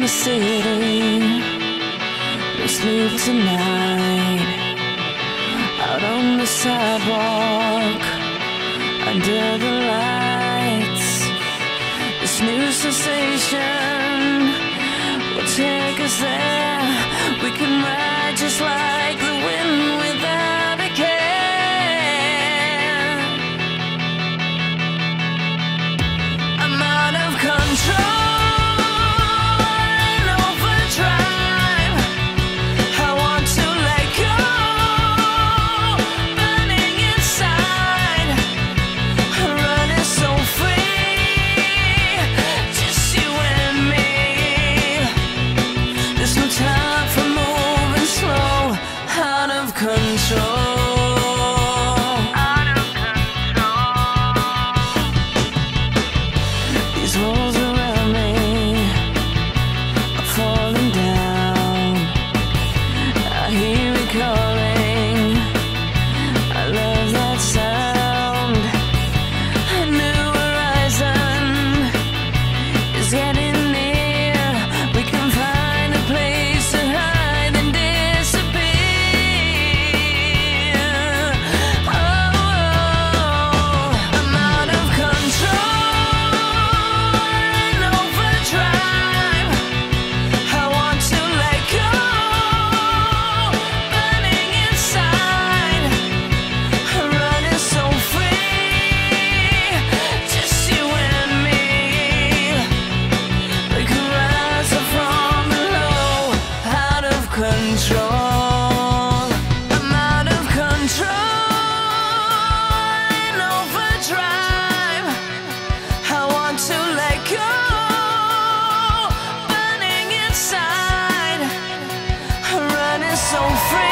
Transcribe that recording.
the city, no sleep tonight. Out on the sidewalk, under the lights, this new sensation will take us there. We can ride just like the wind without a care. I'm out of control. So free.